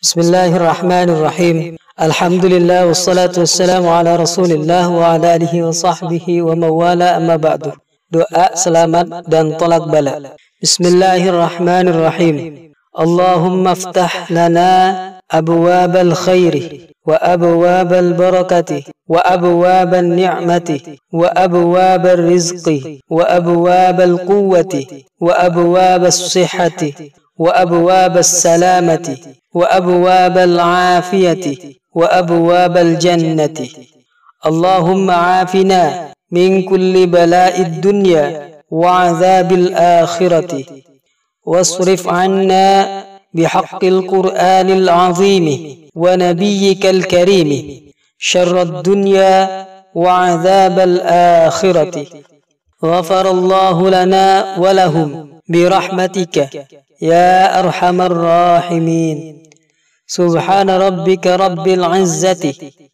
Bismillahirrahmanirrahim. Alhamdulillah wassalatu wassalamu ala Rasulillah wa ala alihi wa sahbihi wa mawala amma ba'du. Doa selamat dan tolak bala. Bismillahirrahmanirrahim. Allahumma aftah lana abwabal khairi wa abwabal barakati wa abwabal ni'mati wa abwabal rizqi wa abwabal quwwati wa abwabal sihhati wa abwabal salamati وأبواب العافية وأبواب الجنة. اللهم عافنا من كل بلاء الدنيا وعذاب الآخرة واصرف عنا بحق القرآن العظيم ونبيك الكريم شر الدنيا وعذاب الآخرة. غفر الله لنا ولهم برحمتك يا أرحم الراحمين. سبحان ربك رب العزة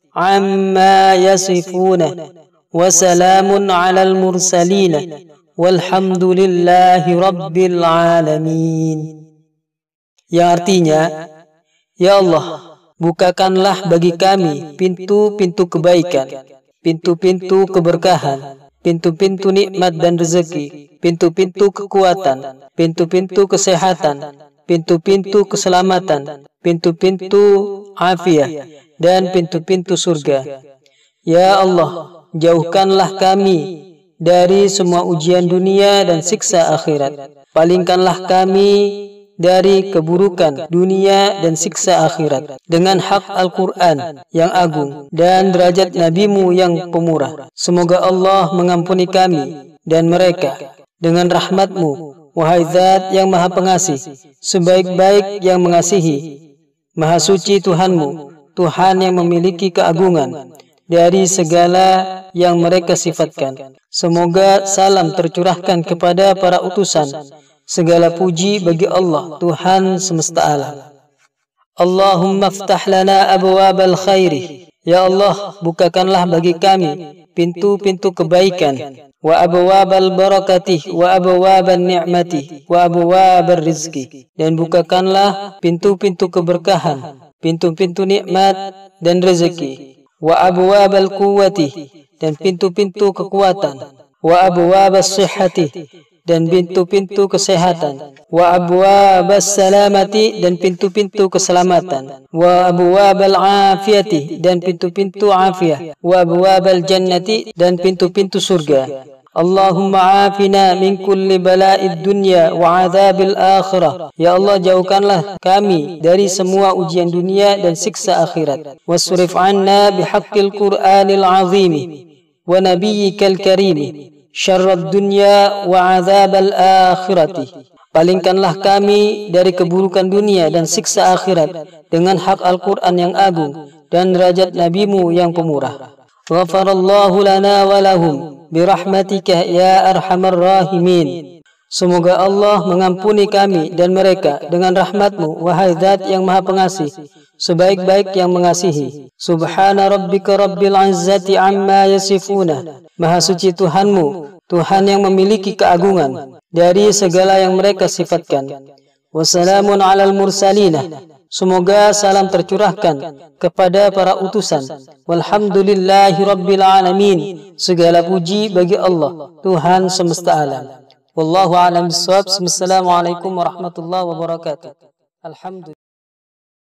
عما يصفون وسلام على المرسلين والحمد لله رب العالمين. Yang artinya, ya Allah, bukakanlah bagi kami pintu-pintu kebaikan, pintu-pintu keberkahan, pintu-pintu nikmat dan rezeki, pintu-pintu kekuatan, pintu-pintu kesehatan, pintu-pintu keselamatan, pintu-pintu afiah, dan pintu-pintu surga. Ya Allah, jauhkanlah kami dari semua ujian dunia dan siksa akhirat. Palingkanlah kami dari keburukan dunia dan siksa akhirat dengan hak Al-Quran yang agung dan derajat Nabi-Mu yang pemurah. Semoga Allah mengampuni kami dan mereka dengan rahmat-Mu, wahai Zat yang Maha Pengasih, sebaik-baik yang mengasihi. Maha suci Tuhan-Mu, Tuhan yang memiliki keagungan dari segala yang mereka sifatkan. Semoga salam tercurahkan kepada para utusan. Segala puji bagi Allah, Tuhan semesta alam. Allahumma aftah lana abwabal khairi. Ya Allah, bukakanlah bagi kami pintu-pintu kebaikan, wa abwabal barakati wa abwabal ni'mati wa abwabal rizki, dan bukakanlah pintu-pintu keberkahan, pintu-pintu nikmat dan rezeki, wa abwabal quwwati, dan pintu-pintu kekuatan, wa abwabal sihhati, dan pintu-pintu kesehatan, wa abwabas salamati, dan pintu-pintu keselamatan, wa abwabal afiyati, dan pintu-pintu afiah, wa abwabal jannati, dan pintu-pintu surga. Allahumma afina min kulli bala'id dunya wa adzabil akhirah. Ya Allah, jauhkanlah kami dari semua ujian dunia dan siksa akhirat. Wasrif anna bihaqqil Qur'anil azim wa nabiyyikal karim syarrad dunya wa adzabal akhirati. Palingkanlah kami dari keburukan dunia dan siksa akhirat dengan hak Al-Quran yang agung dan derajat Nabi-Mu yang pemurah. Ghafarallahu lana wa lahum birahmatika ya arhamar rahimin. Semoga Allah mengampuni kami dan mereka dengan rahmat-Mu, wahai Zat yang Maha Pengasih, sebaik-baik yang mengasihi. Subhana rabbika rabbil izzati amma yasifuna. Maha suci Tuhan-Mu, Tuhan yang memiliki keagungan dari segala yang mereka sifatkan. Wassalamun alal mursalina. Semoga salam tercurahkan kepada para utusan. Walhamdulillahi rabbil alamin. Segala puji bagi Allah, Tuhan semesta alam. Wallahu a'lam bishawab. Assalamualaikum warahmatullahi wabarakatuh. Alhamdulillah.